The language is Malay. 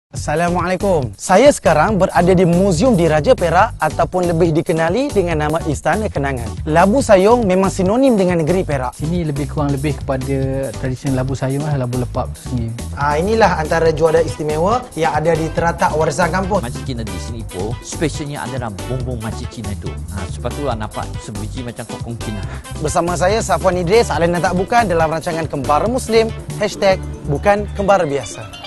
Assalamualaikum. Saya sekarang berada di Muzium Diraja Perak ataupun lebih dikenali dengan nama Istana Kenangan. Labu Sayong memang sinonim dengan negeri Perak. Sini lebih kurang lebih kepada tradisi labu sayong lah, labu lepak tu sendiri. Inilah antara juara istimewa yang ada di teratak warisan kampung. Makcik Cina di sini pun specialnya adalah bumbung makcik Cina itu. Sebab itulah nampak sebiji macam kokong Cina. Bersama saya Safwan Idris, Alena Tak Bukan dalam rancangan Kembara Muslim #Bukan Kembara Biasa.